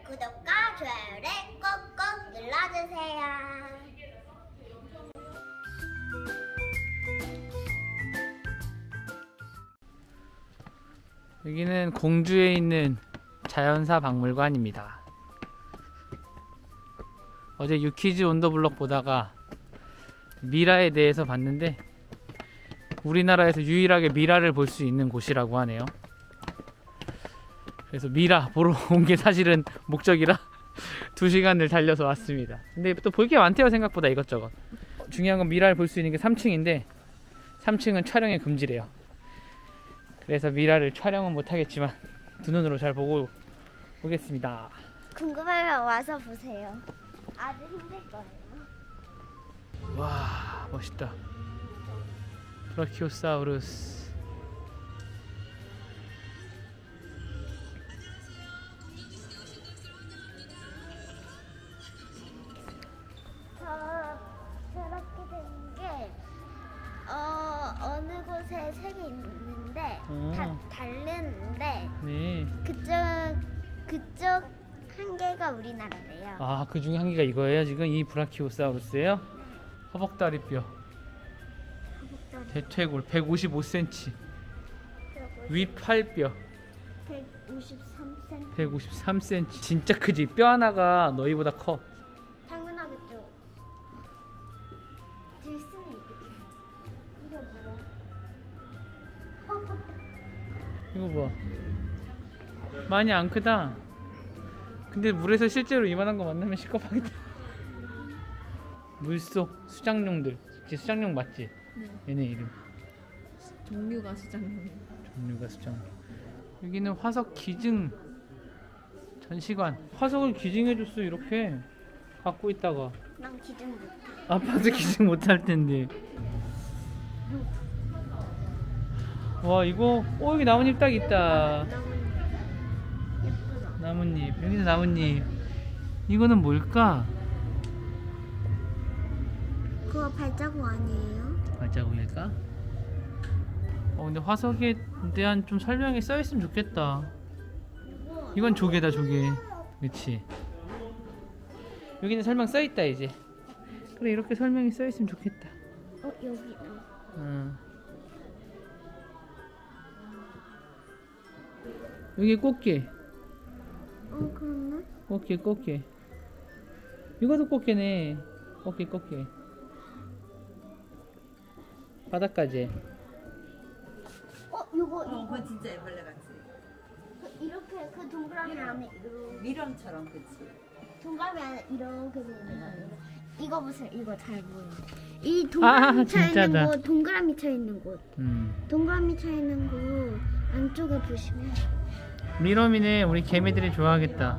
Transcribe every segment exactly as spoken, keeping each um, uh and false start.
구독과 좋아요를 꼭꼭 눌러주세요. 여기는 공주에 있는 자연사 박물관입니다. 어제 유키즈 온 더 블럭 보다가 미라에 대해서 봤는데 우리나라에서 유일하게 미라를 볼 수 있는 곳이라고 하네요. 그래서 미라 보러 온 게 사실은 목적이라 두 시간을 달려서 왔습니다. 근데 또 볼 게 많대요. 생각보다 이것저것. 중요한 건 미라를 볼 수 있는 게 삼 층인데 삼 층은 촬영이 금지래요. 그래서 미라를 촬영은 못하겠지만 두 눈으로 잘 보고 오겠습니다. 궁금하면 와서 보세요. 아주 힘들 거예요. 와, 멋있다. 브라키오사우루스. 저 저렇게 된 게 어, 어느 곳에 색이 있는데 어. 다 다른데 네. 그쪽 그쪽 한 개가 우리나라래요. 아, 그 중에 한 개가 이거예요? 지금 이 브라키오사우루스예요? 허벅다리뼈. 대퇴골 백오십오 센티미터. 윗팔뼈 백오십삼 센티미터. 백오십삼 센티미터. 진짜 크지? 뼈 하나가 너희보다 커. 당연하겠죠. 들 수는 있겠지. 이거 뭐야? 어, 이거 봐. 많이 안 크다. 근데 물에서 실제로 이만한 거 만나면 시겁하겠다. 물속 수장용들. 진짜 수장용 맞지? 네. 얘네 이름. 종류가 수장용. 종류가 수장용. 여기는 화석 기증 전시관. 화석을 기증해줬어. 이렇게 갖고 있다가 난 기준 못해. 아빠도 기증 못할 텐데. 와, 이거 어 여기 나뭇잎 딱 있다. 예쁘다. 나뭇잎. 여기도 나뭇잎. 이거는 뭘까? 그거 발자국 아니에요? 발자국일까? 어 근데 화석에 대한 좀 설명이 써있으면 좋겠다. 이건 조개다, 조개. 그치? 여기는 설명 써있다 이제. 그래, 이렇게 설명이 써있으면 좋겠다. 어, 여기다. 응. 여기 꽃게. 어, 그렇네. 꽃게, 꽃게. 이것도 꽃게네. 꽃게, 꽃게. 바닥까지. 어, 요거 어, 이거 그건 진짜 애벌레 같이. 그, 이렇게 그 동그라미 안에 이렇게 미럼처럼 그치. 동그라미 안에 이렇게 돼 있는 거예요. 이거 보세요. 이거 잘 보여요. 이 아, 동그라미 쳐 있는 진짜다. 곳, 동그라미 쳐 있는 곳, 음. 동그라미 쳐 있는 곳 안쪽에 보시면 미럼이네. 우리 개미들이 좋아하겠다.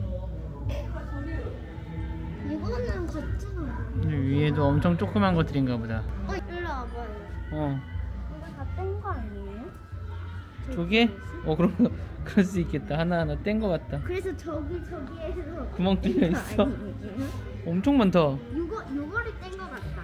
이거는 같잖아. 위에도 엄청 조그만 것들인가 보다. 어, 일로 와봐요. 어. 이거 다 뗀 거 아니에요? 조개? 어, 그럼 그럴 수 있겠다. 하나하나 뗀 거 같다. 그래서 저기 저기에서 구멍 뚫려 있어. 아니에요? 엄청 많다. 요거 요거를 뗀 거 같다.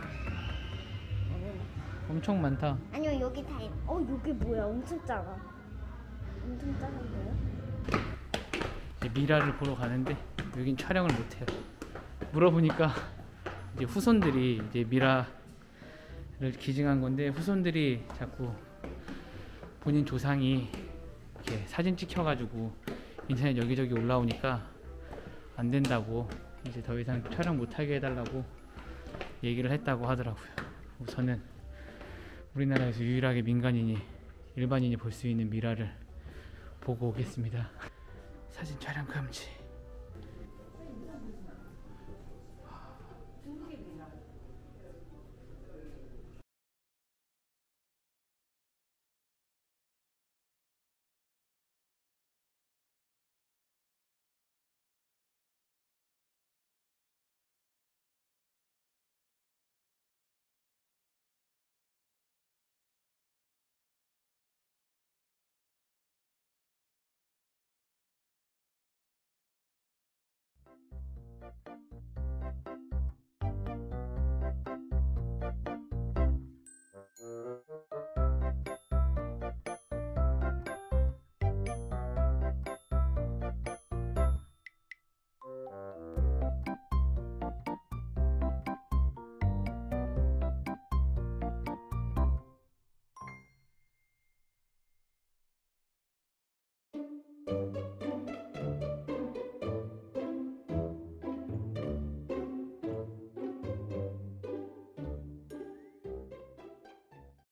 엄청 많다. 아니면 여기 다 있... 어, 요게 뭐야? 엄청 작아. 엄청 작은데요? 이제 미라를 보러 가는데 여긴 촬영을 못 해요. 물어보니까 이제 후손들이 이제 미라를 기증한 건데 후손들이 자꾸 본인 조상이 이렇게 사진 찍혀가지고 인터넷 여기저기 올라오니까 안 된다고 이제 더 이상 촬영 못하게 해달라고 얘기를 했다고 하더라고요. 우선은 우리나라에서 유일하게 민간인이 일반인이 볼 수 있는 미라를 보고 오겠습니다. 사진 촬영 금지.